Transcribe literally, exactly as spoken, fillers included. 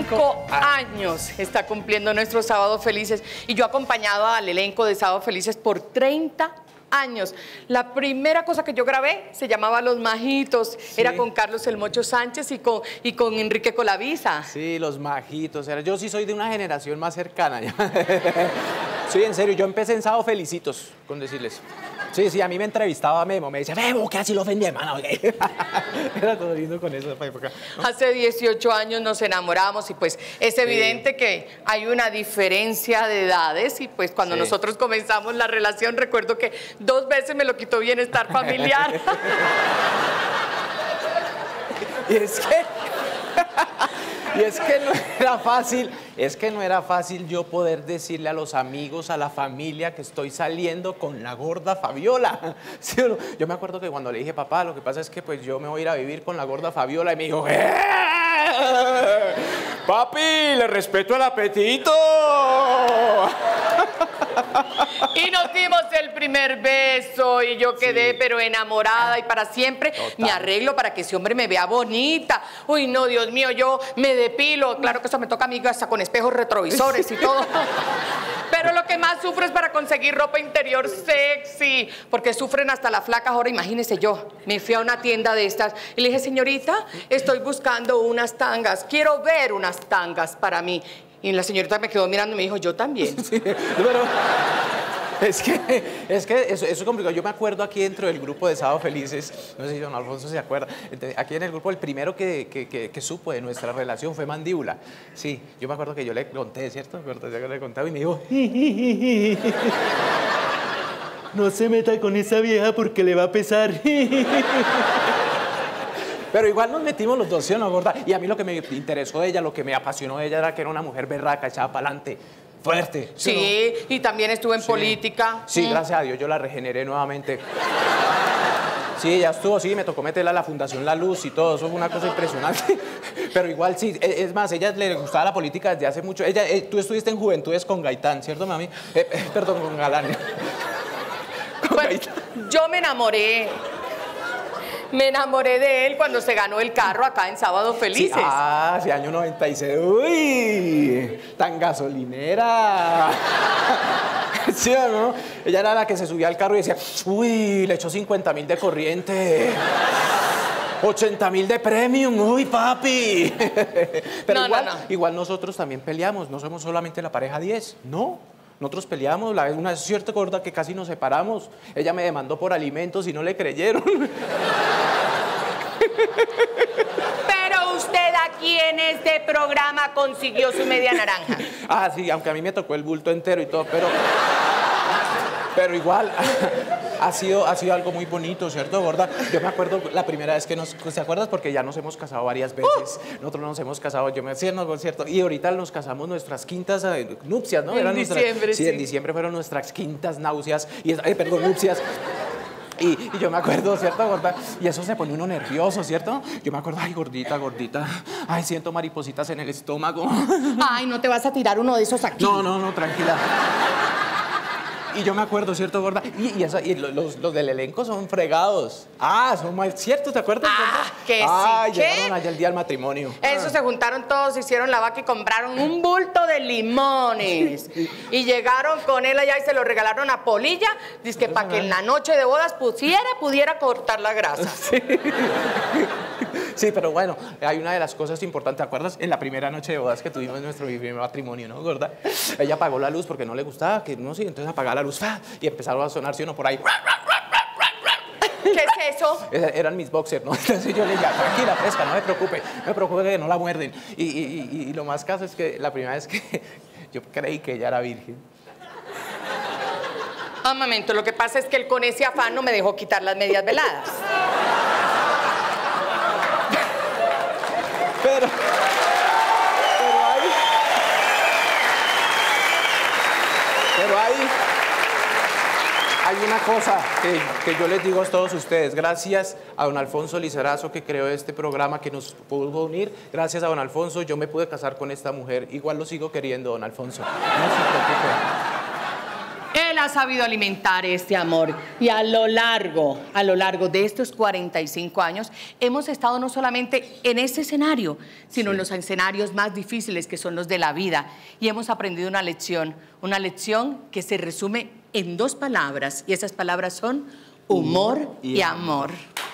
veinticinco años está cumpliendo nuestro Sábado Felices y yo he acompañado al elenco de Sábado Felices por treinta años. La primera cosa que yo grabé se llamaba Los Majitos, sí. Era con Carlos El Mocho Sánchez y con, y con Enrique Colavisa. Sí, Los Majitos. Yo sí soy de una generación más cercana. Sí, en serio, yo empecé en Sábado Felicitos, con decirles. Sí, sí, a mí me entrevistaba Memo, me decía, Memo, ¿qué así lo ofendí, hermano? Era todo lindo con eso esa época, ¿no? Hace dieciocho años nos enamoramos y pues es evidente sí. que hay una diferencia de edades y pues cuando sí. nosotros comenzamos la relación recuerdo que dos veces me lo quitó Bienestar Familiar. Y es que... Y es que no era fácil, es que no era fácil yo poder decirle a los amigos, a la familia que estoy saliendo con la gorda Fabiola. ¿Sí o no? Yo me acuerdo que cuando le dije, papá, lo que pasa es que pues yo me voy a ir a vivir con la gorda Fabiola y me dijo, ¡eh! Papi, le respeto el apetito. Y nos dimos el primer beso y yo quedé sí. pero enamorada y para siempre Total. me arreglo para que ese hombre me vea bonita. Uy, no, Dios mío, yo me depilo. Claro que eso me toca a mí hasta con espejos retrovisores y todo. Pero lo que más sufro es para conseguir ropa interior sexy, porque sufren hasta las flacas. Ahora imagínese yo, me fui a una tienda de estas y le dije, señorita, estoy buscando unas tangas, quiero ver unas tangas para mí. Y la señorita me quedó mirando y me dijo, yo también. Sí, pero es que, es que eso, eso es complicado. Yo me acuerdo aquí dentro del grupo de Sábado Felices, no sé si don Alfonso se acuerda, aquí en el grupo el primero que, que, que, que supo de nuestra relación fue Mandíbula. Sí, yo me acuerdo que yo le conté, ¿cierto? Me acuerdo que le contaba y me dijo, no se meta con esa vieja porque le va a pesar. Pero igual nos metimos los dos, ¿sí o no, gorda? Y a mí lo que me interesó de ella, lo que me apasionó de ella era que era una mujer berraca, echada para adelante, fuerte. ¿Sí, sí no? Y también estuvo en sí. política. Sí, mm. gracias a Dios, yo la regeneré nuevamente. Sí, ya estuvo, sí, me tocó meterla a la Fundación La Luz y todo, eso fue una cosa impresionante. Pero igual, sí, es más, ella le gustaba la política desde hace mucho. Ella, eh, tú estuviste en Juventudes con Gaitán, ¿cierto, mami? Eh, eh, perdón, con Galán. Con bueno, Gaitán. Yo me enamoré. Me enamoré de él cuando se ganó el carro acá en Sábado Felices. Sí, ah, sí, año noventa y seis. ¡Uy! Tan gasolinera. ¿Sí o no? Ella era la que se subía al carro y decía, uy, le echó cincuenta mil de corriente. ochenta mil de premium, uy, papi. Pero no, igual, no, no. igual nosotros también peleamos, no somos solamente la pareja diez, ¿no? Nosotros peleamos, la, una cierta gorda que casi nos separamos. Ella me demandó por alimentos y no le creyeron. Pero usted aquí en este programa consiguió su media naranja. Ah, sí, aunque a mí me tocó el bulto entero y todo, pero... Pero igual, ha sido, ha sido algo muy bonito, ¿cierto, gorda? Yo me acuerdo la primera vez que nos... ¿Te acuerdas? Porque ya nos hemos casado varias veces. Uh. Nosotros nos hemos casado, yo me decía, no, ¿cierto? Y ahorita nos casamos nuestras quintas eh, nupcias, ¿no? En Eran diciembre, nuestras, sí, sí. en diciembre fueron nuestras quintas náuseas, y, eh, perdón, nupcias. Y, y yo me acuerdo, ¿cierto, gorda? Y eso se pone uno nervioso, ¿cierto? Yo me acuerdo, ay, gordita, gordita. Ay, siento maripositas en el estómago. Ay, ¿no te vas a tirar uno de esos aquí? No, no, no, tranquila. Y yo me acuerdo, ¿cierto, gorda? Y, y, eso, y los, los del elenco son fregados. Ah, son mal, ¿cierto? ¿Te acuerdas? Ah, que sí. Ah, ¿Qué? llegaron allá el día del matrimonio. Eso, ah. se juntaron todos, hicieron la vaca y compraron un bulto de limones. Sí. Y llegaron con él allá y se lo regalaron a Polilla, dice que para que en la noche de bodas pusiera, pudiera cortar la grasa. Sí. Sí, pero bueno, hay una de las cosas importantes, ¿te acuerdas? En la primera noche de bodas que tuvimos nuestro primer matrimonio, ¿no, gorda? Ella apagó la luz porque no le gustaba, que no sé, entonces apagaba la luz y empezaron a sonarse uno por ahí. ¿Qué es eso? Eran mis boxers, ¿no? Entonces yo le dije, tranquila, fresca, no me preocupe, no me preocupe que no la muerden. Y, y, y, y lo más caso es que la primera vez que yo creí que ella era virgen. Ah, un momento, lo que pasa es que él con ese afán no me dejó quitar las medias veladas. Pero, pero ahí, pero ahí, hay una cosa que, que yo les digo a todos ustedes. Gracias a don Alfonso Lizarazo que creó este programa que nos pudo unir. Gracias a don Alfonso yo me pude casar con esta mujer. Igual lo sigo queriendo, don Alfonso. No se preocupe. El ha sabido alimentar este amor. Y a lo largo, a lo largo de estos cuarenta y cinco años, hemos estado no solamente en este escenario, sino sí. en los escenarios más difíciles que son los de la vida. Y hemos aprendido una lección, una lección que se resume en dos palabras. Y esas palabras son humor, humor y, y amor. amor.